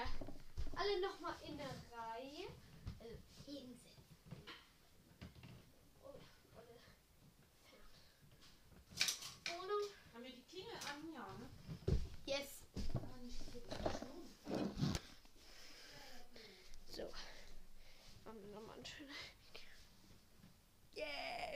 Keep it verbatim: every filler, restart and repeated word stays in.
alle nochmal in der Reihe. Also hinsetzen. Oh, warte. Wohnung. Haben wir die Klingel an? Ja, ne? Yes. Aber nicht so geschnurrt. So. Machen wir nochmal einen schönen. Yeah.